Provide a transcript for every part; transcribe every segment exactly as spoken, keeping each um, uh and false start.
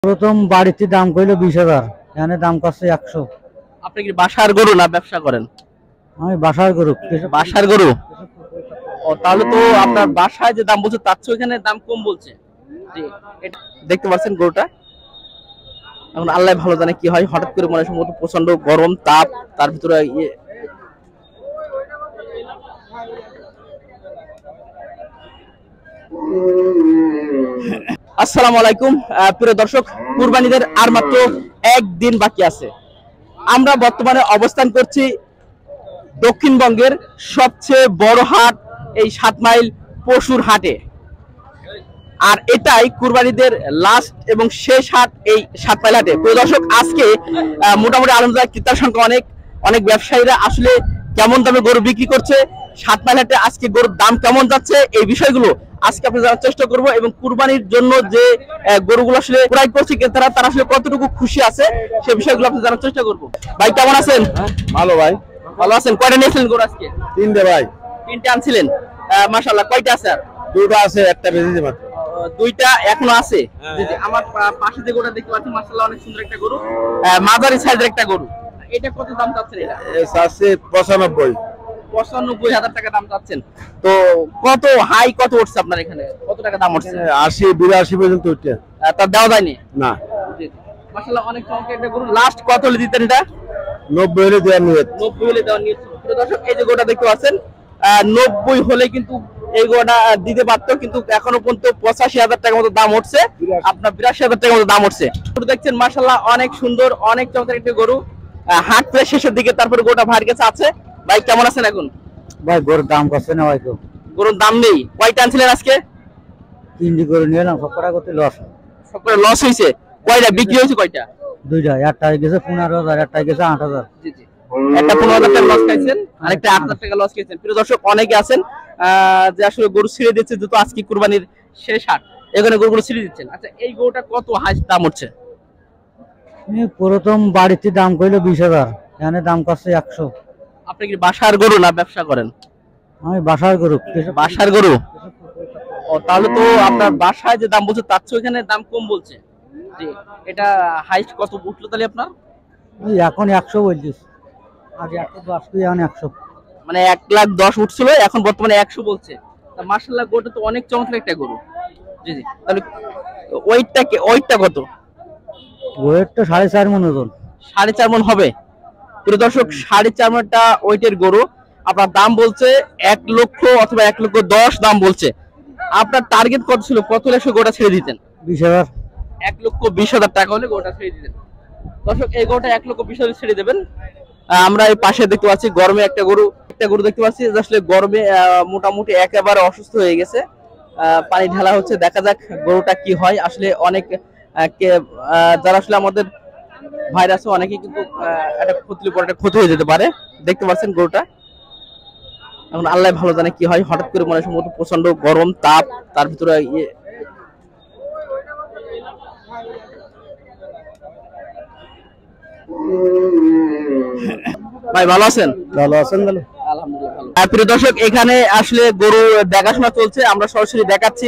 প্রথম বাড়িতে দাম কইলো বিশ হাজার, এখানে দাম করছে একশো। আপনি কি বাসার গরু না ব্যবসা করেন? আমি বাসার গরু। বাসার গরু? ও, তাহলে তো আপনার বাসায় যে দাম বলছে তার চেয়ে এখানে দাম কম বলছে। জি, এটা দেখতে পাচ্ছেন গরুটা। এখন আল্লাহ ভালো জানে কি হয়, হঠাৎ করে মনে সম্ভবত প্রচন্ড গরম তাপ, তার ভিতরে ইয়ে আসসালামু আলাইকুম প্রিয় দর্শক, কুরবানিদের আর মাত্র একদিন বাকি আছে। আমরা বর্তমানে অবস্থান করছি দক্ষিণবঙ্গের সবচেয়ে বড় হাট, এই সাত মাইল পশুর হাটে। আর এটাই কুরবানিদের লাস্ট এবং শেষ হাট এই সাত মাইল হাটে। প্রিয় দর্শক, আজকে মোটামুটি আলহামদুলিল্লাহ ক্রেতার সংখ্যা অনেক, অনেক ব্যবসায়ীরা আসলে কেমন দামে গরু বিক্রি করছে, সাত মাইল হাটে আজকে গরুর দাম কেমন যাচ্ছে, এই বিষয়গুলো আজকে আপনি জানার চেষ্টা করবো। এবং কুরবানির জন্য যে গরুগুলো আসলে ক্রয় করছে ক্রেতারা, তারা আসলে কতটুকু খুশি আছে সেই বিষয়গুলো আপনি জানার চেষ্টা করবো। ভাই কেমন আছেন? ভালো ভাই। ভালো আছেন? কয়টা নিয়েছিলেন গরু আজকে? তিনটে ভাই। তিনটে আনছিলেন? মাশাআল্লাহ। কয়টা আছে? আর দুটো আছে, একটা বেঁচেছে মাত্র। দুইটা এখনো আছে। জি জি, আমার পাশে যে গরুটা দেখতে পাচ্ছি মাশাআল্লাহ অনেক সুন্দর একটা গরু, মাঝারি সাইজের একটা গরু। এটা কত দাম চাচ্ছেন? এটা আছে পঁচানব্বই পঁচানব্বই হাজার টাকা দাম চাচ্ছেন। তো কত হাই কত উঠছে আপনার এখানে, কত টাকা দাম উঠছে? আশি বিরাশি পর্যন্ত উঠছে। তার দেওয়া যায়নি না। জি জি, মাশাআল্লাহ অনেক চমৎকার একটা গরু। লাস্ট কত হলে দিতেন এটা? নব্বই হলে দেওয়ার নিয়ত। নব্বই হলে দেওয়ার নিয়ত। প্রিয় দর্শক, এই যে গরুটা দেখতে পাচ্ছেন, নব্বই হলে কিন্তু এই গরুটা দিতে পারতো, কিন্তু এখনো পর্যন্ত পঁচাশি হাজার টাকার মতো দাম উঠছে, আপনার বিরাশি হাজার টাকার মতো দাম উঠছে। গরু দেখছেন মাশাআল্লাহ অনেক সুন্দর, অনেক চমৎকার একটা গরু। হাট প্রায় শেষের দিকে, তারপরে গরুটা ভাইয়ের কাছে আছে। ভাই কেমন আছেন এখন? ভাই গরুর দাম করছে না ভাই, কেউ গরুর দাম নেই। কয়টা আনছিলেন আজকে? তিনটি গরু নিয়ে এলাম, সব কটা করতে লস। সব করে লস হয়েছে? কয়টা বিক্রি হয়েছে? কয়টা? দুইটা, একটা গেছে পনেরো হাজার, একটা গেছে আট হাজার। জি জি, একটা পনেরো হাজার টাকা লস খাইছেন, আরেকটা আট হাজার টাকা লস খাইছেন। প্রিয় দর্শক, অনেকে আছেন যে আসলে গরু ছিঁড়ে দিচ্ছে, যেহেতু আজকে কুরবানির শেষ হাট, এখানে গরুগুলো ছিঁড়ে দিচ্ছেন। আচ্ছা, এই গরুটা কত হাই দাম উঠছে? প্রথম বাড়িতে দাম কইলো বিশ হাজার, এখানে দাম করছে একশো। আপনি কি বাসার গরু না ব্যবসা করেন? আমি বাসার গরু। বাসার গরু? ও, তাহলে তো আপনার বাসায় যে দাম বলছে তার চেয়ে এখানে দাম কম বলছে। জি, এটা হাইস্ট কত উঠলো তাহলে আপনার? এখন একশো বলছিস, আগে একশো দশ, এখন একশো। মানে এক লাখ দশ উঠছিল, এখন বর্তমানে একশো বলছে। তা মাশাআল্লাহ, গরুটা তো অনেক চমৎকার একটা গরু। জি জি, তাহলে ওয়েটটা কে ওয়েটটা কত? ওয়েটটা সাড়ে চার মন ওজন। সাড়ে চার মন হবে? প্রিয় দর্শক, সাড়ে চার মনটা ওয়েটের গরু আপনার দাম বলছে এক লক্ষ অথবা এক লক্ষ দশ দাম বলছে। আপনার টার্গেট কত ছিল? কত লক্ষ গোটা ছেড়ে দিতেন? বিশ হাজার। এক লক্ষ বিশ হাজার টাকা হলে গোটা ছেড়ে দিতেন। দর্শক, এই গরুটা এক লক্ষ বিশ হাজার ছেড়ে দেবেন। আমরা এই পাশে দেখতে পাচ্ছি গরমে একটা গরু, একটা গরু দেখতে পাচ্ছি আসলে গরমে মোটামুটি একেবারে অসুস্থ হয়ে গেছে, পানি ঢালা হচ্ছে। দেখা যাক গরুটা কি হয়। আসলে অনেক যারা আসলে আমাদের ভাইরাস, অনেকে কিন্তু একটা ক্ষতি পরে একটা ক্ষতি হয়ে যেতে পারে। দেখতে পাচ্ছেন গরুটা। এখন আল্লাহ ভালো জানে কি হয়, হঠাৎ করে মনে সম্ভবত প্রচন্ড গরম তাপ, তার ভিতরে ইয়ে ভাই ভালো আছেন? ভালো আছেন? ভালো, আলহামদুলিল্লাহ ভালো। প্রিয় দর্শক, এখানে আসলে গরু দেখাশোনা চলছে, আমরা সরাসরি দেখাচ্ছি।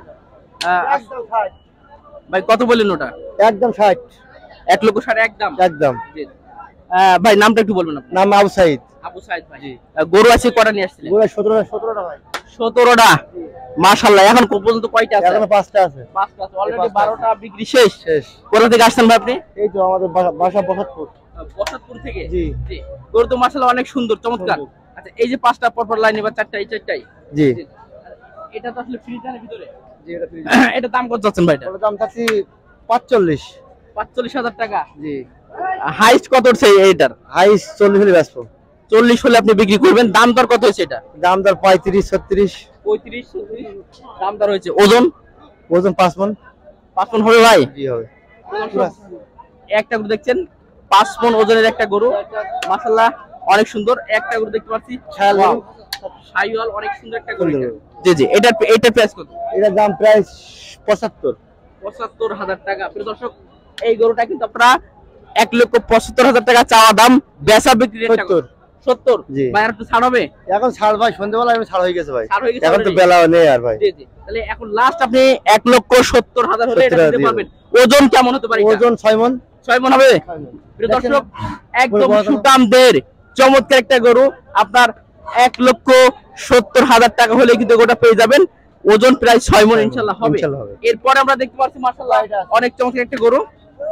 ভাই কত বললেন ওটা? একদম ষাট। এক লক্ষ ষাট একদম? একদম। ভাই নামটা একটু বলবেন? নাম আবু সাইদ। আবু সাইদ ভাই। গরু আছে কটা নিয়ে আসছিলেন? সতেরোটা। সতেরোটা ভাই। সতেরোটা? মাশাআল্লাহ। এখন পর্যন্ত কয়টা আছে? এখনো পাঁচটা আছে। পাঁচটা আছে। অলরেডি বারোটা বিক্রি শেষ। শেষ। কোথা থেকে আসছেন ভাই আপনি? এই তো আমাদের বাসা বসতপুর। বসতপুর থেকে? জি জি। গরু তো মাশাআল্লাহ অনেক সুন্দর, চমৎকার। আচ্ছা, এই যে পাঁচটা পরপর লাইনে বা চারটা, এই চারটাই? জি। এটা তো আসলে ফ্রিজের ভিতরে? জি, এটা ফ্রিজ। এটা দাম কত যাচ্ছেন ভাই? এটার দাম চাচ্ছি পাঁচচল্লিশ। পাঁচচল্লিশ হাজার টাকা? জি। হাইস্ট কত হচ্ছে এইটার? হাইস্ট চল্লিশ হলে ব্যস্ত। চল্লিশ হলে আপনি বিক্রি করবেন। দাম দর কত হয়েছে এটা? দাম দর পঁয়ত্রিশ, ছত্রিশ। পঁয়ত্রিশ দাম দর হয়েছে। ওজন? ওজন পাঁচ মন। পাঁচ মন হবে ভাই? জি হবে। একটা গরু দেখছেন, পাঁচ মন ওজনের একটা গরু, মাশাআল্লাহ অনেক সুন্দর একটা গরু দেখতে পাচ্ছি। শাইওয়াল, অনেক সুন্দর একটা গরু। জি জি, এটা এটা প্রাইস কত? এটার দাম প্রাইস পঁচাত্তর। পঁচাত্তর হাজার টাকা। প্রিয় দর্শক, এই গরুটা কিন্তু আপনারা এক লক্ষ পঁচাত্তর হাজার টাকা চাওয়া দাম, বেচা বিক্রি রেটটা সত্তর জি। ভাই আর একটু ছাড় হবে? এখন ছাড় ভাই, সন্ধ্যাবেলা আমি ছাড় হয়ে গেছে ভাই, ছাড় হয়ে গেছে এখন তো already? বেলা নেই আর ভাই। জি জি, তাহলে এখন লাস্ট আপনি এক লক্ষ সত্তর হাজার হলে এটা সত্তর দিতে দিয়ে পারবেন। ওজন কেমন হতে পারে এটা? ওজন ছয় মন। ছয় মণ হবে? প্রিয় দর্শক, একদম সুটামদের চমৎকার একটা গরু, আপনার এক লক্ষ সত্তর হাজার টাকা হলে কিন্তু গোটা পেয়ে যাবেন। ওজন প্রায় ছয় মণ ইনশাল্লাহ হবে। ইনশাল্লাহ হবে। এরপরে আমরা দেখতে পাচ্ছি মাশাআল্লাহ অনেক চমৎকার একটা গরু।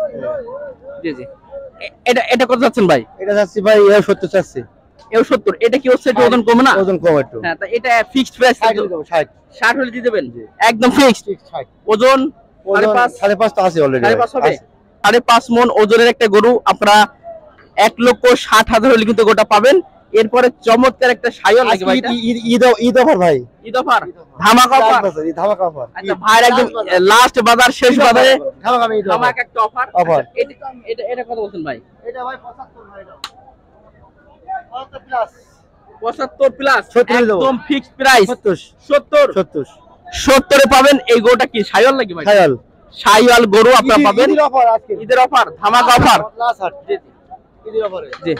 জি জি, এ- এটা এটা কত যাচ্ছেন ভাই? এটা চাচ্ছি ভাই এ সত্তর চাচ্ছি। এও সত্তর। এটা কি হচ্ছে একটু ওজন কমে না? ওজন কম একটু। হ্যাঁ, তা এটা ফিক্সড প্রাইস ষাট দেবো, ষাট। ষাট হলে দিয়ে দেবেন একদম ফিক্সড। ষাট। ওজন সাড়ে ওজন পাঁচ সাড়ে পাঁচ তো আছে অলরেডি। সাড়ে পাঁচ হবে? সাড়ে পাঁচ মণ ওজনের একটা গরু আপনারা এক লক্ষ ষাট হাজার হলে কিন্তু গোটা পাবেন। এরপরে চমৎকার একটা সাইওয়াল লাগে ভাই, এটা? ঈদ ঈদ অফার ভাই, ঈদ অফার ধামাকা অফার। ঈদ ধামাকা অফার। আচ্ছা ভাইয়ের একদম লাস্ট বাজার, শেষ বাজারে ধামাকা ঈদ অফার। ধামাকা একটা অফার। Offer। এটা এটা এটা কত বলছেন ভাই? এটা ভাই পঁচাত্তর ভাই, এটা পঁচাত্তর প্লাস। পঁচাত্তর প্লাস সত্তর দেবো। একদম ফিক্সড প্রাইস। সত্তর। সত্তর সত্তর। সত্তরে পাবেন। এই গরুটা কি সাইওয়াল নাকি ভাই? খায়াল। সাইওয়াল গরু আপনারা পাবেন। ঈদের অফার আজকে। ঈদের অফার, ধামাকা অফার। প্লাস আট। ঈদের অফারে। জি,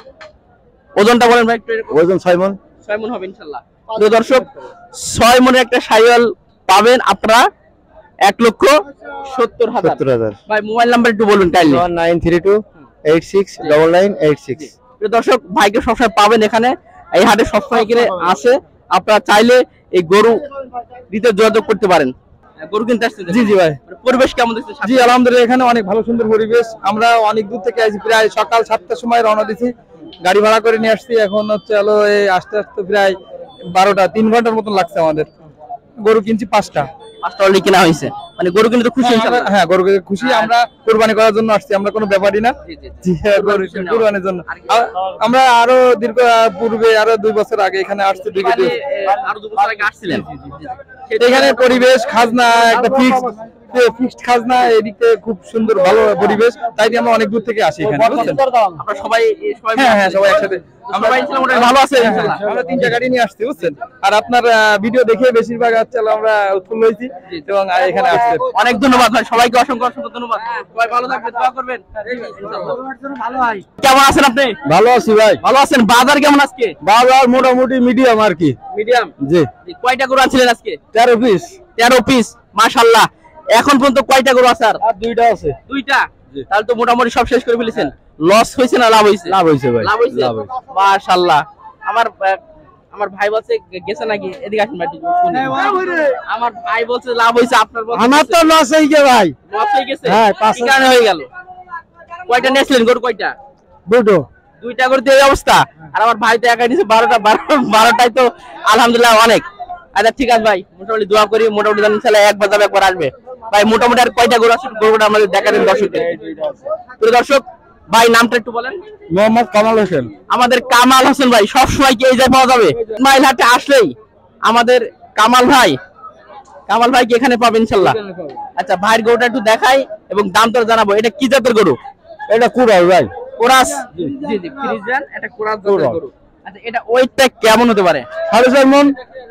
ওজনটা বলেন ভাই একটু। এরকম ওজন ছয় মন। ছয় মণ হবে ইনশাআল্লাহ। প্রিয় দর্শক, ছয় মণের একটা সাইওয়াল পাবেন আপনারা এক লক্ষ সত্তর হাজার। সত্তর হাজার। ভাই মোবাইল নাম্বার একটু বলুন kindly. One nine three two eight six double nine eight six. প্রিয় দর্শক, ভাইকে সবসময় পাবেন এখানে, এই হাটে সবসময় এখানে আসে। আপনারা চাইলে এই গরু দিতে যোগাযোগ করতে পারেন। গরু কিনতে আসছেন? জি জি ভাই, পরিবেশ কেমন দেখছেন? জি আলহামদুলিল্লাহ, এখানে অনেক ভালো সুন্দর পরিবেশ। আমরা অনেক দূর থেকে আসি, প্রায় সকাল সাতটার সময় রওনা দিছি, গাড়ি ভাড়া করে নিয়ে আসছি। এখন হচ্ছে হলো এই আস্তে আস্তে প্রায় বারোটা, তিন ঘন্টার মতন লাগছে আমাদের। গরু কিনছি পাঁচটা। পাঁচটা অলরেডি কেনা হয়েছে, মানে গরু কিনতে তো খুশি হ্যাঁ, ইনশাআল্লাহ? আমরা- হ্যাঁ, গরু কিনে খুশি। আমরা কোরবানি করার জন্য আসছি, আমরা কোনো ব্যাপারই না। জি জি জি। জি হ্যাঁ, গরু কোরবানির জন্য। আ- আমরা আরো দীর্ঘ আহ, পূর্বে আরো দুই বছর আগে এখানে আসছি। দুই মানে, এ, আরো দু বছর আগে আসছিলেন? এখানে পরিবেশ, খাজনা একটা ফিক্স ফিক্সড খাজনা, এদিকে খুব সুন্দর ভালো পরিবেশ, তাই দিয়ে আমরা অনেক দূর থেকে আসি এখানে, বুঝছেন? আপনারা সবাই এ, সবাই হ্যাঁ হ্যাঁ, সবাই একসাথে। আমরা সবাই ইনশাআল্লাহ মোটামুটি ভালো আছে ইনশাআল্লাহ। আমরা তিনটা গাড়ি নিয়ে আসছি, বুঝছেন? আর আপনার ভিডিও দেখে বেশিরভাগ হচ্ছে হলো আমরা উৎফুল্ল হয়েছি এবং আহ, এখানে আসছে। অনেক ধন্যবাদ ভাই, সবাইকে অসংখ্য অসংখ্য ধন্যবাদ। সবাই ভালো থাকবেন, দোয়া করবেন ইনশাআল্লাহ। কেমন আছেন আপনি? ভালো আছি ভাই। ভালো আছেন? বাজার কেমন আজকে? বাজার মোটামুটি মিডিয়াম আর কি। মিডিয়াম। জি। কয়টা গরু আনছিলেন আজকে? তেরো পিস। তেরো পিস, মাশাআল্লাহ। এখন পর্যন্ত কয়টা গরু আছে? আর আর দুইটা আছে। দুইটা। তাহলে তো মোটামুটি সব শেষ করে ফেলেছেন। লস হয়েছে না লাভ হয়েছে? লাভ হয়েছে ভাই। লাভ হয়েছে, মাশাআল্লাহ। আমার আহ, আমার ভাই বলছে গেছে নাকি, এদিকে আসেন ভাই একটু শুনি। আমার ভাই বলছে লাভ হয়েছে, আপনার বলছে আমার তো লস হয়ে গেছে ভাই। লস হয়ে গেছে। হ্যাঁ, পাঁচ কি কারণে হয়ে গেল? কয়টা নিয়েছিলেন গরু? কয়টা? দুটো। দুইটা করে এই অবস্থা। আর আমার ভাই তো একাই নিয়েছে বারোটা। বারোটাই তো আলহামদুলিল্লাহ অনেক। আচ্ছা ঠিক আছে ভাই, মোটামুটি দোয়া করি, মোটামুটি ইনশাআল্লাহ একবার যাবে একবার আসবে। ভাই মোটামুটি আর কয়টা গরু আছে গরুটা আমাদের দেখাবেন দর্শকদের? প্রিয় দর্শক, ভাই নামটা একটু বলেন। মোহাম্মদ কামাল হোসেন। আমাদের কামাল হোসেন ভাই সব সময় কি এই জায়গায় পাওয়া যাবে? মাইল হাটে আসলেই আমাদের কামাল ভাই, কামাল ভাই কি এখানে পাবেন ইনশাআল্লাহ? আচ্ছা, ভাইয়ের গরুটা একটু দেখাই এবং দামটা জানাবো। এটা কি জাতের গরু? এটা কুড়াল ভাই। কোরাস। জি জি, ফ্রিজিয়ান, এটা কোরাস জাতের গরু। আচ্ছা, এটা ওয়েটটা কেমন হতে পারে? সাড়ে চার মন।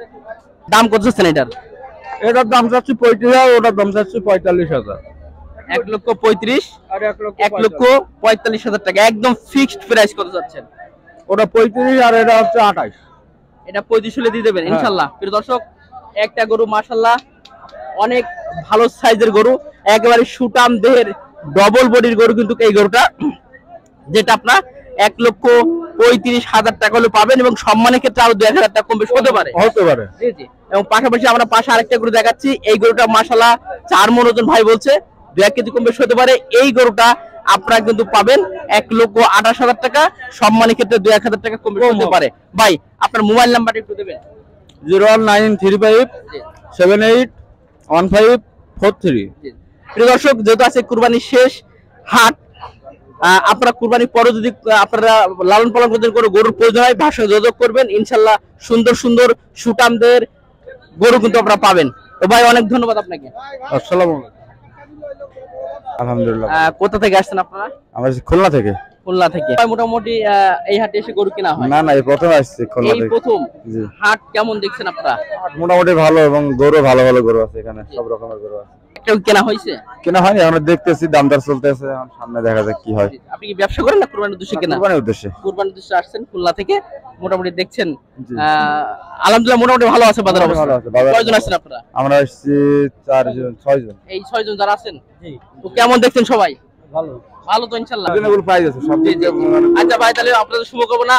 দাম কত চাচ্ছেন এটার? এটার দাম চাচ্ছি পঁয়ত্রিশ হাজার, ওটার দাম চাচ্ছি পঁয়তাল্লিশ হাজার। এক লক্ষ পঁয়ত্রিশ, এক লক্ষ পঁয়তাল্লিশ হাজার টাকা একদম ফিক্সড প্রাইস। কত যাচ্ছেন? ওটা পঁয়ত্রিশ আর এটা হচ্ছে আঠাশ। এটা পঁয়ত্রিশ হলে দিয়ে দেবেন ইনশাআল্লাহ। প্রিয় দর্শক, একটা গরু মাশাআল্লাহ অনেক ভালো সাইজের গরু, একেবারে সুটাম দেহের ডবল বডির গরু কিন্তু এই গরুটা, যেটা আপনার এক লক্ষ পঁয়ত্রিশ হাজার টাকা হলে পাবেন এবং সম্মানের ক্ষেত্রে আরো দুই এক হাজার টাকা কম বেশি হতে পারে। হতে পারে। জি জি। এবং পাশাপাশি আমরা পাশে আরেকটা গরু দেখাচ্ছি। এই গরুটা মাশাআল্লাহ চার মণ ওজন, ভাই বলছে দুই এক কেজি কম বেশি হতে পারে। এই গরুটা আপনারা কিন্তু পাবেন এক লক্ষ আঠাশ হাজার টাকা, সম্মানের ক্ষেত্রে দুই এক হাজার টাকা কম বেশি হতে পারে। ভাই আপনার মোবাইল নাম্বারটা একটু দেবেন। Zero one nine three five seven eight one five four three. প্রিয় দর্শক, যেহেতু আছে কুরবানির শেষ হাট, আহ, আপনারা কুরবানির পরে যদি আহ, আপনারা লালন পালন করতে কোনো গরুর প্রয়োজন হয়, ভাষা যোগাযোগ করবেন ইনশাল্লাহ। সুন্দর সুন্দর সুটামদের গরু কিন্তু আপনারা পাবেন। তো ভাই অনেক ধন্যবাদ আপনাকে। আসসালামু আলাইকুম। আলহামদুলিল্লাহ। আহ, কোথা থেকে আসছেন আপনারা? আমরা খুলনা থেকে। খুলনা থেকে। ভাই মোটামুটি আহ, এই হাটে এসে গরু কেনা হয়? না না, এই প্রথম আসছে খুলনা এই থেকে। প্রথম। জি। হাট কেমন দেখছেন আপনারা? মোটামুটি ভালো এবং গরু ভালো ভালো গরু আছে এখানে, সব রকমের গরু আছে। একটা কেনা হয়েছে? কেনা হয়নি, আমরা দেখতেছি দামদার চলতেছে, এখন সামনে দেখা যাক কি হয়। আপনি কি ব্যবসা করেন না কুরবানির উদ্দেশ্যে কেনা? কুরবানির উদ্দেশ্যে। কুরবানির উদ্দেশ্যে আসছেন খুলনা থেকে, মোটামুটি দেখছেন আহ, আলহামদুলিল্লাহ মোটামুটি ভালো আছে বাজার অবস্থা। ভালো আছে, বাজার- কয়জন আছেন আপনারা? আমরা আসছি চারজন ছয়জন। এই ছয়জন যারা আছেন, তো কেমন দেখছেন সবাই? ভালো ভালো তো ইনশাআল্লাহ। রিজনেবল প্রাইস আছে সব জি, দিক জি। দিয়ে। আচ্ছা ভাই, তাহলে আপনাদের শুভ কামনা।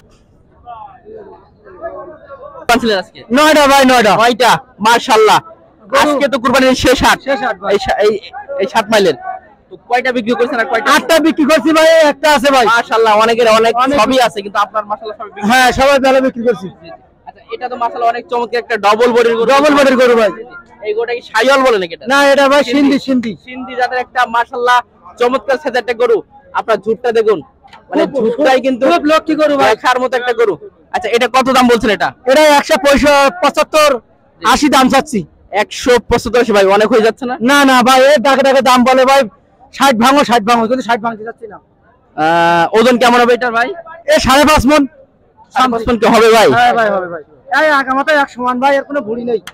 পাঁচলেন আজকে নয়টা ভাই নয়টা নয়টা, মাশাআল্লাহ। আজকে তো কুরবানির শেষ হাট, শেষ হাট ভাই। এই সা- এই এই সাত মাইলের। তো কয়টা বিক্রি করেছেন আর কয়টা? আটটা বিক্রি করছি ভাই, একটা আছে ভাই। মাশাআল্লাহ, অনেকের অনেক সবই আছে, কিন্তু আপনার মাশাআল্লাহ সবই বিক্রি। হ্যাঁ সবাই ভালো বিক্রি করছি। জি, জি। আচ্ছা, এটা তো মাশাআল্লাহ অনেক চমৎকার একটা ডবল বডির গরু। ডবল বডির গরু ভাই। জি, জি। এই গরুটা কি শাইওয়াল বলে নাকি এটা? না এটা ভাই সিন্ধি সিন্ধি সিন্ধি জাতের একটা মাশাআল্লাহ চমৎকার সাইজের একটা গরু। আপনার ঝুটটা দেখুন, মানে খুব- ঝুটটাই কিন্তু খুব লক্ষ্মী গরু ভাই। দেখার মতো একটা গরু। আচ্ছা, এটা কত দাম বলছেন এটা? এটা একশো পঁচাত্তর আশি দাম চাচ্ছি। একশো পঁচাত্তর ভাই, অনেক হয়ে যাচ্ছে না? না না ভাই এর ডাকে ডাকে দাম বলে ভাই ষাট ভাঙো ষাট ভাঙো, কিন্তু ষাট ভাঙতে যাচ্ছি না। আহ, ওজন কেমন হবে এটার ভাই? এ সাড়ে পাঁচ মন। সাড়ে পাঁচ মণ কি হবে ভাই? হ্যাঁ ভাই হবে ভাই, এই আগামাতে এক সমান ভাই, এর কোনো ভুড়ি নেই।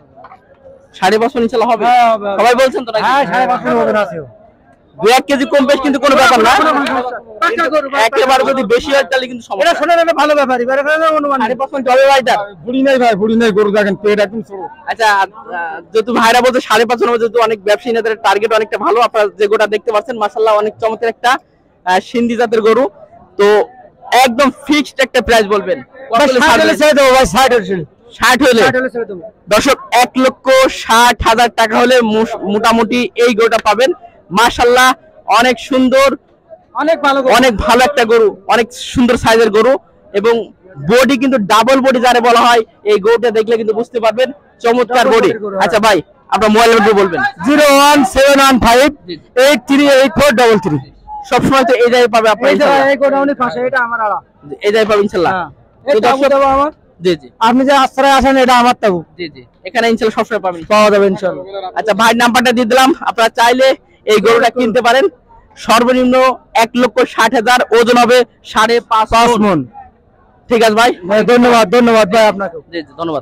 সাড়ে পাঁচ মণ ইনশাআল্লাহ হবে। হ্যাঁ, হবে, হবে। সবাই বলছেন তো নাকি? হ্যাঁ সাড়ে পাঁচ মন ওজন আছে। দু এক কেজি কম বেশ কিন্তু কোনো ব্যাপার না। পাক্কা গরু ভাই, একেবারে যদি বেশি হয় তাহলে কিন্তু এটা সমস্যা। শোনেন এটা ভালো ব্যাপারই ভাই, এখানে অনুমান নেই। সাড়ে পাঁচ মণ কি হবে ভাই এটা? ভুড়ি নাই ভাই, ভুড়ি নাই, গরু দেখেন পেট একদম ছোট। আচ্ছা, আহ, যেহেতু ভাইরা বলছে সাড়ে পাঁচ মণ, যেহেতু অনেক ব্যবসায়ীদের টার্গেট অনেকটা ভালো। আপনারা যে গোটা দেখতে পাচ্ছেন মাশাআল্লাহ অনেক চমৎকার একটা আহ, সিন্ধি জাতের গরু। তো একদম ফিক্সড একটা প্রাইস বলবেন কত ভাই হলে ষাট হলে ছাড়বেন? ছেড়ে দেবো ভাই, ষাট হলে ষাট হলে। ষাট হলে ছেড়ে দেবো। দর্শক, এক লক্ষ ষাট হাজার টাকা হলে মোস- মোটামুটি এই গরুটা পাবেন। মাশাআল্লাহ অনেক সুন্দর, অনেক ভালো গরু। অনেক ভালো একটা গরু, অনেক সুন্দর সাইজের গরু, এবং বডি কিন্তু ডাবল বডি যারে বলা হয়, এই গরুটা দেখলে কিন্তু বুঝতে পারবেন চমৎকার Double বডি। body গরু, আচ্ছা ভাই, আপনার মোবাইল নাম্বার বলবেন। Zero one seven one five eight three eight four double three. সবসময় তো এই জায়গায় পাবে আপনার, এই যে ভাই ইনশাআল্লাহ। এই গোডাউনের পাশে, এটা আমার আড়া। এই জায়গায় পাবে ইনশাআল্লাহ। হ্যাঁ তো এই তাবু দর্শক- দেবো আমার। জি জি আপনি যে আশ্রয় আসেন এটা আমার তাবু, জি জি এখানে ইনশাআল্লাহ সবসময় পাবেন। পাওয়া যাবে ইনশাআল্লাহ। আচ্ছা ভাই, নাম্বারটা দিয়ে দিলাম, আপনারা চাইলে এই গরুটা কিনতে পারেন। সর্বনিম্ন এক লক্ষ ষাট হাজার, ওজন হবে সাড়ে পাঁচ পাঁচ মণ। মন। ঠিক আছে ভাই, ভাই ধন্যবাদ ধন্যবাদ ভাই আপনাকে। জি জি ধন্যবাদ।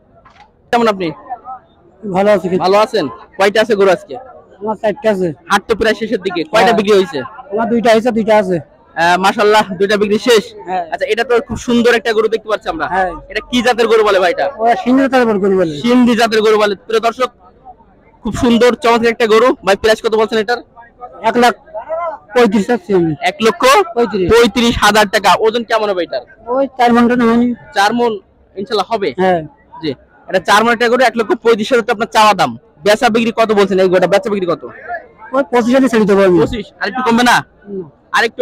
কেমন আপনি? ভালো আছি কি? ভালো আছেন? কয়টা আছে গরু আজকে? আমার চারটা আছে। হাট তো প্রায় শেষের দিকে, কয়টা হ্যাঁ। বিক্রি হয়েছে? আমার দুইটা আছে, দুইটা আছে। মাশাআল্লাহ, দুইটা বিক্রি শেষ। হ্যাঁ। আচ্ছা, এটা তো খুব সুন্দর একটা গরু দেখতে পাচ্ছি আমরা। হ্যাঁ। এটা কি জাতের গরু বলে ভাই এটা? ওরা সিংহের তারপর করি বলে। সিন্ধি জাতের গরু বলে। প্রিয় দর্শক, খুব সুন্দর চমৎকার একটা গরু। ভাই প্রাইস কত বলছেন এটার? এক লাখ পঁয়ত্রিশ চাচ্ছি আমি। এক লক্ষ পঁয়ত্রিশ। পঁয়ত্রিশ হাজার টাকা। ওজন কেমন হবে এটার? ওই চার ঘন্টা না হয়নি। চার মণ ইনশাআল্লাহ হবে। হ্যাঁ জি, এটা চার মণ একটা গরু, এক লক্ষ পঁয়ত্রিশ হাজার আপনার চাওয়া দাম। বেচা বিক্রি কত বলছেন এই গরুটা? বেচা বিক্রি কত? ওই পঁচিশ হাজার ছেড়ে দেবো আমি। পঁচিশ। আরেকটু কমবে না? আরেকটু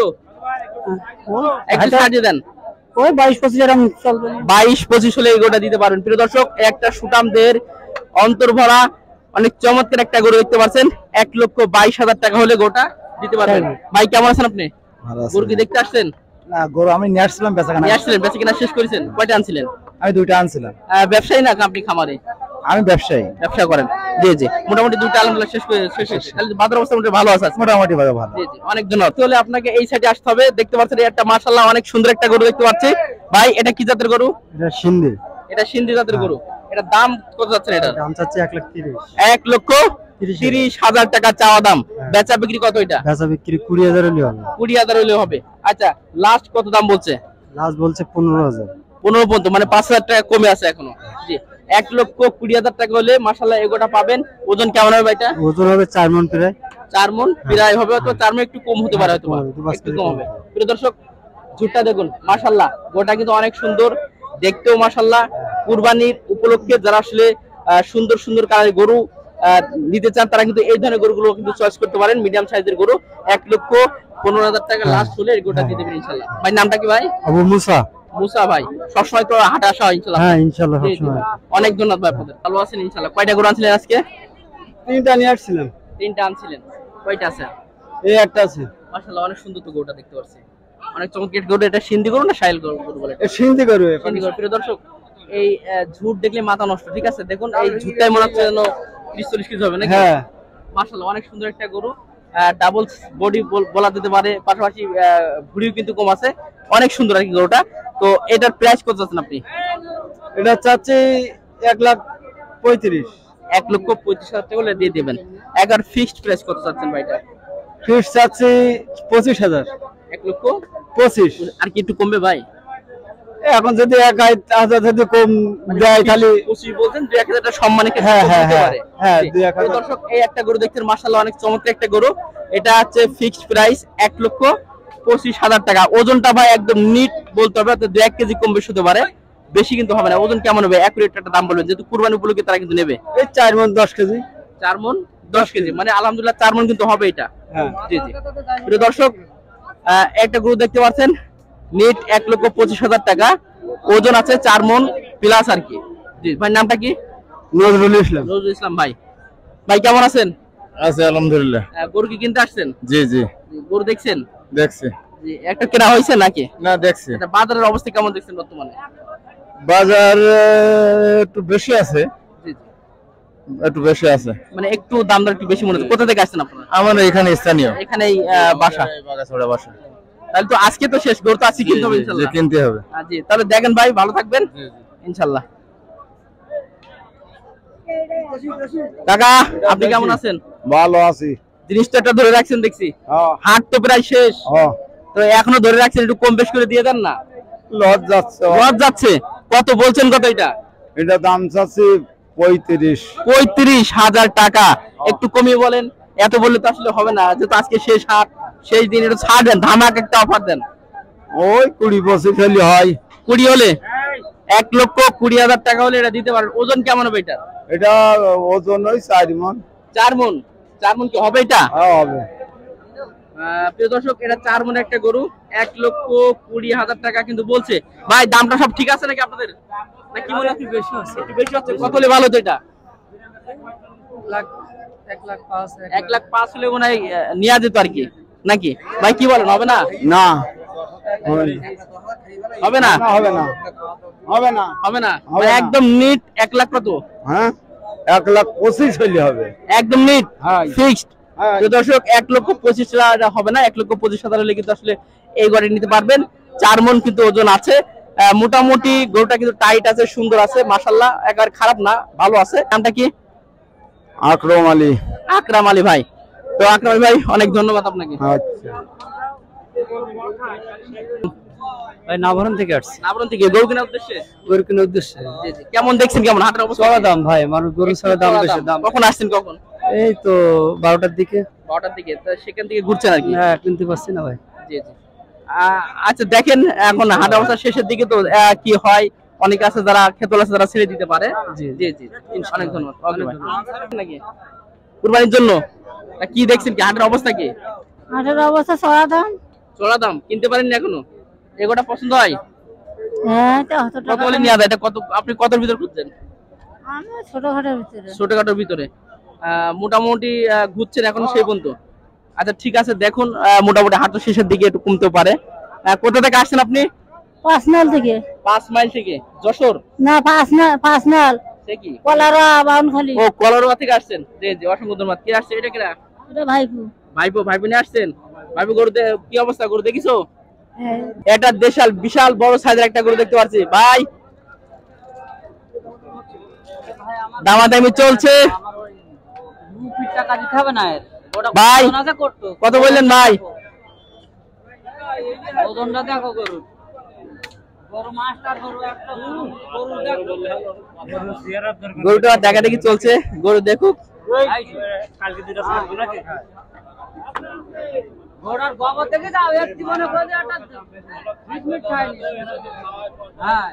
একটু আচ্ছা, সাজিয়ে দেন। ওই বাইশ পঁচিশ হাজার আমি চলবে। বাইশ পঁচিশ হলে এই গরুটা দিতে পারবেন। প্রিয় দর্শক, একটা সুটামদের অন্তর ভরা অনেক চমৎকার একটা গরু দেখতে পাচ্ছেন। এক লক্ষ বাইশ হাজার টাকা হলে গরুটা দিতে পারবেন। ভাই কেমন আছেন আপনি? ভালো আছে। গরু কি দেখতে আসছেন? না, গরু আমি নিয়ে আসছিলাম বেচা কেনা। নিয়ে আসছিলেন, বেচে কিনা শেষ করেছেন? কয়টা আনছিলেন? আমি দুইটা আনছিলাম। আহ, ব্যবসায়ী না আপনি খামারে আমি ব্যবসায়ী। ব্যবসা করেন? জি জি, মোটামুটি দুইটা আলহামদুলিল্লাহ শেষ করে শেষ হয়েছে। তাহলে বাজার অবস্থা মোটামুটি ভালো আছে আজকে? মোটামুটি ভালো ভালো। জি জি, অনেক ধন্যবাদ। তাহলে আপনাকে এই সাইডে আসতে হবে। দেখতে পাচ্ছেন এই একটা মাশাআল্লাহ অনেক সুন্দর একটা গরু দেখতে পাচ্ছি। ভাই এটা কি জাতের গরু? এটা সিন্ধি। এটা সিন্ধি জাতের গরু। এটা দাম কত যাচ্ছে এটা? দাম চাচ্ছি এক লাখ তিরিশ। এক লক্ষ তিরিশ হাজার টাকা চাওয়া দাম। বেচা বিক্রি কত এটা? বেচা বিক্রি কুড়ি হাজার হলে হবে। কুড়ি হাজার হলেও হবে। আচ্ছা, লাস্ট কত দাম বলছে? লাস্ট বলছে পনেরো হাজার। পনেরো পর্যন্ত, মানে পাঁচ হাজার টাকা কমে আছে এখনো। জি, এক লক্ষ কুড়ি হাজার টাকা হলে মাশাআল্লাহ এগোটা পাবেন। ওজন কেমন হবে এটা? ওজন হবে চার মন প্রায়। চার মণ প্রায় হবে, অথবা চার মণ একটু কম হতে পারে, হয়তো বা। হয়তো পাঁচ একটু কেজি কম কম হবে। প্রিয় দর্শক, ঝুটটা দেখুন মাশাআল্লাহ, গোটা কিন্তু অনেক সুন্দর দেখতেও মাশাআল্লাহ। কুরবানির উপলক্ষে যারা আসলে আহ, সুন্দর সুন্দর কালারের গরু আহ, নিতে চান, তারা কিন্তু এই ধরনের গরুগুলো কিন্তু চয়েস করতে পারেন। মিডিয়াম সাইজের গরু এক লক্ষ পনেরো হাজার টাকা লাস্ট হলে এই গরুটা দিয়ে দেবেন ইনশাআল্লাহ। ভাই নামটা কি ভাই? আবু মুসা। মুসা ভাই, সবসময় তো হাটে আসা হয় ইনশাআল্লাহ? হ্যাঁ ইনশাআল্লাহ জি, জি। সবসময়। অনেক ধন্যবাদ ভাই আপনাদের। ভালো আছেন ইনশাআল্লাহ? কয়টা গরু আনছিলেন আজকে? তিনটা নিয়ে আসছিলাম। তিনটা আনছিলেন। কয়টা আছে? এই একটা আছে। মাশাআল্লাহ অনেক সুন্দর তো গরুটা দেখতে পাচ্ছি। অনেক চমৎকার গরু। এটা সিন্ধি গরু না শাইল গরু গরু বলে? এ সিন্ধি গরু। সিন্ধি গরু। প্রিয় দর্শক, এই আহ, ঝুট দেখলে মাথা নষ্ট। ঠিক আছে, দেখুন এই ঝুটটাই মনে হচ্ছে যেন ত্রিশ চল্লিশ কেজি হবে নাকি? হ্যাঁ। মাশাআল্লাহ অনেক সুন্দর একটা গরু। ডাবল বডি বলা যেতে পারে, পাশাপাশি ভুঁড়িও কিন্তু কম আছে। অনেক সুন্দর আর কি গরুটা। তো এটার প্রাইস কত যাচ্ছেন আপনি? এটা চাচ্ছি এক লাখ পঁয়ত্রিশ। এক লক্ষ পঁচিশ হাজার টাকা হলে দিয়ে দেবেন। একবার ফিক্সড প্রাইস কত চাচ্ছেন ভাইটা? ফিক্স চাচ্ছি পঁচিশ হাজার। এক লক্ষ পঁচিশ। আর কি একটু কমবে ভাই? এখন যদি এক হাজার যদি কম দেয় তাহলে পঁচিশ বলছেন, দুই এক হাজার টাকা সম্মানে ক্ষেত্রে হ্যাঁ, কম হ্যাঁ, হতে হ্যাঁ, পারে। হ্যাঁ, জি। দুই এক হাজার। তো দর্শক, এই একটা গরু দেখতে মাশাআল্লাহ অনেক চমৎকার একটা গরু। এটা হচ্ছে ফিক্সড প্রাইস এক লক্ষ পঁচিশ হাজার টাকা। ওজনটা ভাই একদম নিট বলতে হবে, দু এক কেজি কম বেশি হতে পারে, বেশি কিন্তু হবে না। ওজন কেমন হবে অ্যাকুরেট একটা দাম বলবেন, যেহেতু কুরবানি উপলক্ষে তারা কিন্তু নেবে। এই চার মণ দশ কেজি। চার মণ দশ কেজি, মানে আলহামদুলিল্লাহ চার মণ কিন্তু হবে এটা। হ্যাঁ জি জি। প্রিয় দর্শক, আহ, একটা গরু দেখতে পাচ্ছেন নেট এক লক্ষ পঁচিশ হাজার টাকা, ওজন আছে চার মণ প্লাস আর কি। জি ভাই, নামটা কি? নজরুল ইসলাম। নজরুল ইসলাম ভাই। ভাই কেমন আছেন? আছে আলহামদুলিল্লাহ। আহ, গরু কি কিনতে আসছেন? জি জি জি, গরু দেখছেন? দেখছি। জি, একটা কেনা হয়েছে নাকি? না দেখছি। এটা বাজারের অবস্থা কেমন দেখছেন বর্তমানে? বাজার আহ, একটু বেশি আছে, জি জি। একটু বেশি আছে। মানে একটু দাম দর একটু বেশি মনে হচ্ছে। কোথা থেকে আসছেন আপনারা? আমার এখানে স্থানীয় এখানেই আহ, বাসা। বাগাছড়া বাসা। তাহলে তো আজকে তো শেষ, গরু তো আজকে কিনতে হবে জি, ইনশাআল্লাহ। কিনতে হবে। আহ, জি, তাহলে দেখেন ভাই, ভালো থাকবেন ইনশাআল্লাহ। কাকা আপনি কেমন আছেন? ভালো আছি। জিনিসটা একটা ধরে রাখছেন দেখছি, হ্যাঁ হাট তো প্রায় শেষ, হ্যাঁ। তো এখনো ধরে রাখছেন, একটু কম বেশ করে দিয়ে দেন না। লজ যাচ্ছে। লস যাচ্ছে। কত বলছেন কত এটা? এটা দাম চাচ্ছি পঁয়ত্রিশ। পঁয়ত্রিশ হাজার টাকা। একটু কমিয়ে বলেন, এত বললে তো আসলে হবে না, যেহেতু আজকে শেষ হাট, শেষ দিন, একটু ছাড় দেন, ধামাক একটা অফার দেন। ওই কুড়ি পঁচিশ হলে হয়। কুড়ি হলে, এক লক্ষ কুড়ি হাজার টাকা হলে এটা দিতে পারেন। ওজন কেমন হবে এটা? এটা ওজন ওই চার মণ। চার মণ। চার মণ কি হবে এটা? হ্যাঁ হবে। আহ, প্রিয় দর্শক, এটা চার মণ একটা গরু, এক লক্ষ কুড়ি হাজার টাকা কিন্তু বলছে। ভাই দামটা সব ঠিক আছে নাকি আপনাদের? না কি মনে হচ্ছে বেশি হচ্ছে? একটু বেশি হচ্ছে। কত হলে ভালো তো এটা? এক লাখ পাঁচ হলে মনে হয় আহ, নেওয়া যেত আর কি, নাকি ভাই কি বলেন? হবে না? না হবে না? হবে না হবে না হবে না হবে মানে না। একদম নিট এক লাখ কত? হ্যাঁ এক লাখ পঁচিশ হলে হবে। একদম নিট হ্যাঁ। ফিক্সড। হ্যাঁ। তো দর্শক, এক লক্ষ পঁচিশ হাজার হবে না, এক লক্ষ পঁচিশ হাজার হলে কিন্তু আসলে এই গাড়ি নিতে পারবেন। চার মণ কিন্তু ওজন আছে। আহ, মোটামুটি গরুটা কিন্তু টাইট আছে, সুন্দর আছে, মাশাআল্লাহ, একবার খারাপ না, ভালো আছে। নামটা কি? আকরম আলী। আকরাম আলী ভাই। তো আকরাম আলী ভাই, অনেক ধন্যবাদ আপনাকে। আচ্ছা। ভাই নাভরণ থেকে আসছি। নাবরণ থেকে গরু কেনার উদ্দেশ্যে? গরু কেনার উদ্দেশ্যে। জি জি। কেমন দেখছেন, কেমন হাটের অবস্থা? চড়া দাম ভাই, মানুষ গরু ছাড়া দাম বেশি দাম। কখন আসছেন? কখন? এই তো বারোটার দিকে। বারোটার দিকে। তো সেখান থেকে ঘুরছেন আর কি? হ্যাঁ কিনতে পারছি না ভাই। জি জি। আহ, আচ্ছা দেখেন, এখন হাট অবস্থা শেষের দিকে, তো আহ, কি হয়, অনেক আছে যারা খেতল আছে যারা ছেড়ে দিতে পারে। জি জি জি। অনেক ধন্যবাদ। ওকে ভাই। নাকি কুরবানির জন্য তা কি দেখছেন, কি হাটের অবস্থা কি? হাটের অবস্থা চড়া দাম। চড়া দাম, কিনতে পারেননি এখনো? এগোটা পছন্দ হয়? হ্যাঁ তো অত কত টাকা বলে নেওয়া যায়? এটা কত, আপনি কতর ভিতর খুঁজছেন? আমি ছোটখাটোর ভিতরে। ছোটখাটোর ভিতরে আহ, মোটামুটি আহ, ঘুরছেন এখনো সেই পর্যন্ত। আচ্ছা ঠিক আছে, দেখুন আহ, মোটামুটি হাটের শেষের দিকে একটু কমতে পারে। আহ, কোথা থেকে আসছেন আপনি? পাঁচনাল থেকে। পাঁচ মাইল থেকে? যশোর? না পাঁচনাল, পাঁচনাল সে কি? কলারা বাউনখালি। ও কলারোয়া থেকে আসছেন? জি জি, অসংখ্য ধন্যবাদ। কে আসছে এটা? কেনা এটা ভাইপু। ভাইপো? ভাইপো নিয়ে আসছেন? ভাইপো গরুতে কি অবস্থা, গরু দেখিছো? হ্যাঁ। এটা দেশাল বিশাল বড় সাইজের একটা গরু দেখতে পাচ্ছি ভাই, দামাদামি চলছে টাকা দিতে হবে না এর। ভাই। কত বললেন ভাই? ওজনটা দেখো গরু। গরু মাস্টার গরু একটা গরু দেখো। গরুটা দেখা দেখি চলছে, গরু দেখুক। কালকে দুটো ছিল নাকি? ঘোড়ার গোবর থেকে যাও, এক জীবনে করে একটা বিশ মিনিট খায়নি। হ্যাঁ।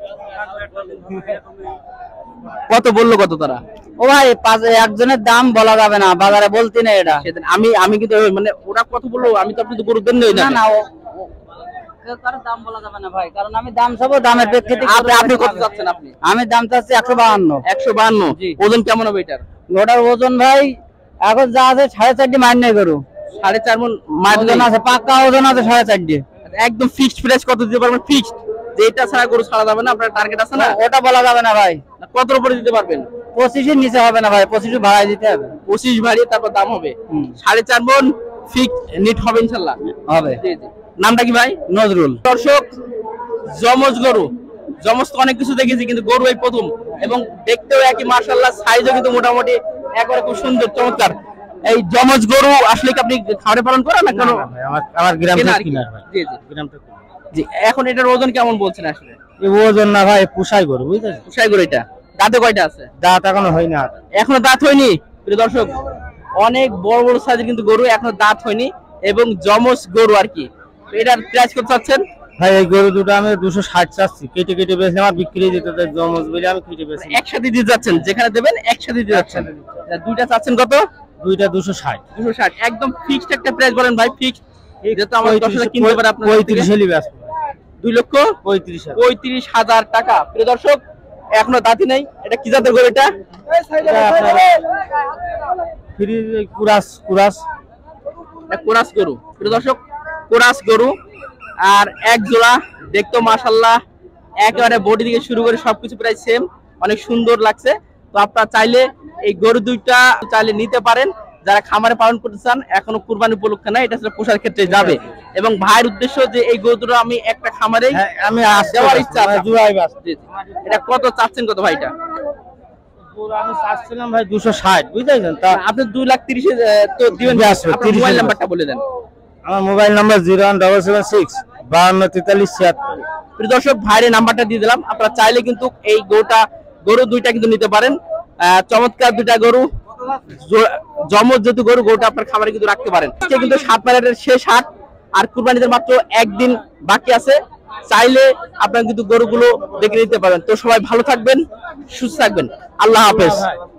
কত বললো, কত তারা? ও ভাই পাঁচ একজনের দাম বলা যাবে না, বাজারে বলতে নেই এটা। সেদিন আমি আমি কিন্তু মানে ওরা কত বললো, আমি তো আপনি তো গরু দেন না না ও কেউ কারো দাম বলা যাবে না ভাই, কারণ আমি দাম চাবো দামের প্রেক্ষিতে। আপনি আপনি কত যাচ্ছেন আপনি? আমি দাম চাচ্ছি একশো বাহান্ন। একশো বাহান্ন। ওজন কেমন হবে এটার? গোটার ওজন ভাই এখন যা আছে সাড়ে চারটি মাইন নেই গরু। সাড়ে চার মন মাছ ওজন আছে, পাক্কা ওজন আছে সাড়ে চারটি। একদম ফিক্সড প্রাইস কত দিতে পারবেন? ফিক্সড, যে এটা ছাড়া গরু ছাড়া যাবে না, আপনার টার্গেট আছে না? ওটা বলা যাবে না ভাই। কতর উপরে দিতে পারবেন? পঁচিশের নিচে হবে না ভাই, পঁচিশ ভাড়ায় দিতে হবে। পঁচিশ ভাড়ি, তারপর দাম হবে সাড়ে চার মন ফিক্স নিট হবে ইনশাল্লাহ। হবে। জি জি। নামটা কি ভাই? নজরুল। দর্শক, জমজ গরু, জমজ তো অনেক কিছু দেখেছি, কিন্তু গরু এই প্রথম, এবং দেখতেও একই মাশাআল্লাহ, সাইজও কিন্তু মোটামুটি একবারে খুব সুন্দর চমৎকার। এই জমজ গরু আসলে কি আপনি খামারে পালন করেন না কেন? আমার আমার গ্রাম কেনা থেকে আর কি? কিনা ভাই, জি জি গ্রাম থেকে। জি। এখন এটার ওজন কেমন বলছেন আসলে? এই ওজন না ভাই, পুষাই গরু বুঝতেছেন, পুষাই গরু এটা দাঁতে কয়টা আছে? দাঁত এখনো হয় না। এখনো দাঁত হয়নি। প্রিয় দর্শক, অনেক বড় বড় সাইজের কিন্তু গরু, এখনো দাঁত হয়নি, এবং জমজ গরু আর কি। তো এটার প্রাইস কত চাচ্ছেন? ভাই এই গরু দুটো আমি দুশো ষাট চাচ্ছি, কেটে কেটে বেশি আমার বিক্রি যেতে জমজ বলে আমি কেটে বেশি। একসাথে দিয়ে যাচ্ছেন, যেখানে দেবেন একসাথে দিয়ে যাচ্ছেন। দুইটা চাচ্ছেন কত? দুইটা দুশো ষাট। দুশো ষাট একদম ফিক্সড একটা প্রাইস বলেন ভাই, ফিক্সড, যেহেতু আমার দর্শকরা কিনতে পারে আপনার পঁয়ত্রিশ হলে ব্যস্ত। দুই লক্ষ পঁয়ত্রিশ পঁয়ত্রিশ হাজার টাকা। প্রিয় দর্শক, এখনো দাঁতি নেই। এটা কি জাতের গরু? এটা ফ্রি কুরাস কুরাস এটা কোরাস গরু। প্রিয় দর্শক, কোরাস গরু, আর এক জোড়া, দেখতো মাশাআল্লাহ একেবারে বডি থেকে শুরু করে সবকিছু প্রায় সেম, অনেক সুন্দর লাগছে। তো আপনারা চাইলে এই গরু দুইটা চাইলে নিতে পারেন, যারা খামারে পালন করতে চান। এখনো কুরবানি উপলক্ষে না, এটা আসলে পোষার ক্ষেত্রে যাবে। এবং ভাইয়ের উদ্দেশ্য যে এই গরু দুটো আমি একটা খামারে আমি দেওয়ার ইচ্ছা আছে। জুড়াই ব্যস্ত। জি, জি। এটা কত চাচ্ছেন কত ভাইটা? আমি চাচ্ছিলাম ভাই দুশো ষাট, বুঝতেছেন। তা আপনি দুই লাখ তিরিশ তো দিবেন। ব্যস্ত, আপনার তিরিশ মোবাইল হাজার। নাম্বারটা বলে দেন। আমার mobile number zero one double seven six বাহান্ন তেতাল্লিশ ছিয়াত্তর। প্রিয় দর্শক, ভাইয়ের নাম্বারটা দিয়ে দিলাম। আপনারা চাইলে কিন্তু এই গরুটা গরু দুইটা কিন্তু নিতে পারেন। আহ, চমৎকার দুইটা গরু, জো- জমজ যেহেতু গরু, গরুটা আপনার খামারে কিন্তু রাখতে পারেন। আজকে কিন্তু সাত মাইলের শেষ হাট, আর কুরবানিদের মাত্র একদিন বাকি আছে। চাইলে আপনারা কিন্তু গরুগুলো দেখে নিতে পারেন। তো সবাই ভালো থাকবেন, সুস্থ থাকবেন, আল্লাহ হাফেজ।